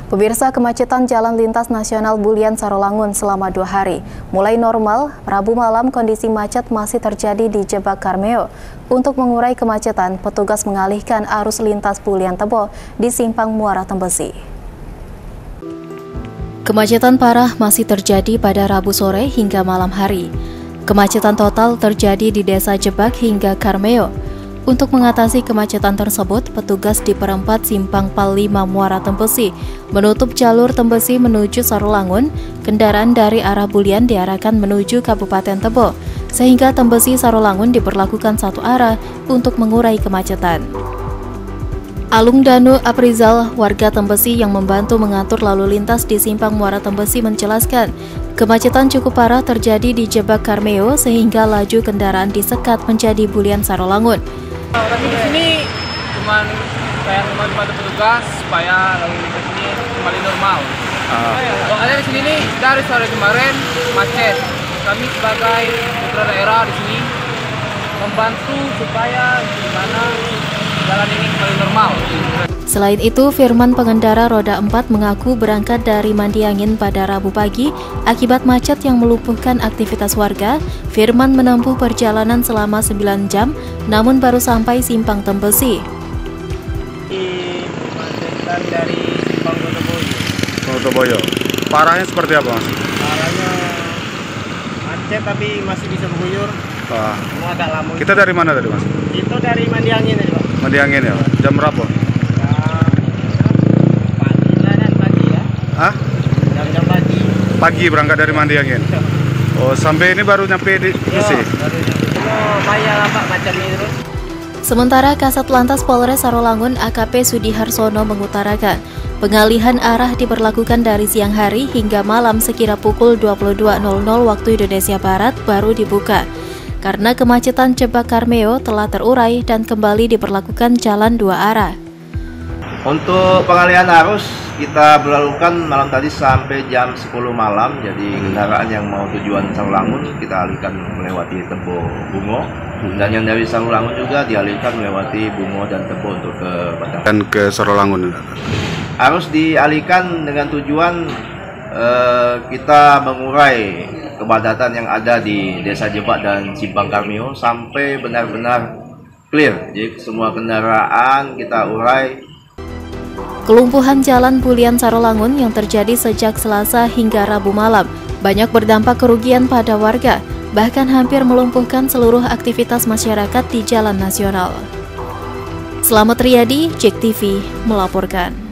Pemirsa, kemacetan jalan lintas nasional Bulian Sarolangun selama 2 hari. Mulai normal, Rabu malam kondisi macet masih terjadi di Jebak Karmeo. Untuk mengurai kemacetan, petugas mengalihkan arus lintas Bulian Tebo di Simpang Muara Tembesi. Kemacetan parah masih terjadi pada Rabu sore hingga malam hari. Kemacetan total terjadi di Desa Jebak hingga Karmeo. Untuk mengatasi kemacetan tersebut, petugas di perempat Simpang Pal 5 Muara Tembesi menutup jalur Tembesi menuju Sarolangun. Kendaraan dari arah Bulian diarahkan menuju Kabupaten Tebo, sehingga Tembesi Sarolangun diberlakukan satu arah untuk mengurai kemacetan. Alung Danu Aprizal, warga Tembesi yang membantu mengatur lalu lintas di Simpang Muara Tembesi menjelaskan, kemacetan cukup parah terjadi di Jebak Karmeo sehingga laju kendaraan disekat menjadi Bulian Sarolangun. Kami di sini cuma kayak membantu petugas supaya lalu lintas ini kembali normal. Soalnya di sini nih dari sore kemarin macet. Kami sebagai putra daerah di sini membantu supaya gimana jalan ini kembali normal. Selain itu, Firman, pengendara roda 4 mengaku berangkat dari Mandiangin pada Rabu pagi. Akibat macet yang melumpuhkan aktivitas warga, Firman menempuh perjalanan selama 9 jam, namun baru sampai Simpang Tembesi. Kemacetan dari Simpang Totoboyo. Parahnya seperti apa, Mas? Parahnya macet tapi masih bisa berguyur. Cuma agak lama. Kita dari mana tadi, Mas? Itu dari Mandiangin aja, Pak. Mandiangin ya, Pak? Jam berapa? Pagi ya. Hah? Jam pagi. Pagi berangkat dari Mandiangin. Oh, sampai ini baru nyampe di sini. Bayar Pak macamnya terus. Sementara Kasat Lantas Polres Sarolangun AKP Sudiharsono mengutarakan, pengalihan arah diberlakukan dari siang hari hingga malam sekira pukul 22.00 waktu Indonesia Barat baru dibuka. Karena kemacetan Jebak Karmeo telah terurai dan kembali diberlakukan jalan 2 arah. Untuk pengalihan arus kita berlakukan malam tadi sampai jam 10 malam. Jadi kendaraan yang mau tujuan Sarolangun kita alihkan melewati Tebo Bungo, dan yang dari Sarolangun juga dialihkan melewati Bungo dan Tebo untuk ke Batang. Dan ke Sarolangun. Arus dialihkan dengan tujuan kita mengurai kepadatan yang ada di Desa Jebak dan Simpang Karmeo sampai benar-benar clear. Jadi semua kendaraan kita urai. Kelumpuhan jalan Bulian Sarolangun yang terjadi sejak Selasa hingga Rabu malam banyak berdampak kerugian pada warga, bahkan hampir melumpuhkan seluruh aktivitas masyarakat di jalan nasional. Selamat Riyadi, JEK TV melaporkan.